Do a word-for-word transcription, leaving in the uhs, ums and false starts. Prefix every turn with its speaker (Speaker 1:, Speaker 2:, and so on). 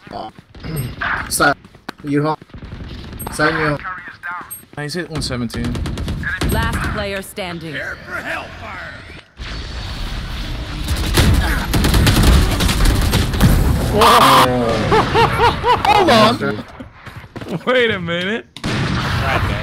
Speaker 1: Oh. So, you home. So you home.
Speaker 2: Oh, he's hit one seventeen.
Speaker 3: Last player standing.
Speaker 4: Prepare for hellfire.
Speaker 2: Hold on. Wait a minute.
Speaker 5: God damn.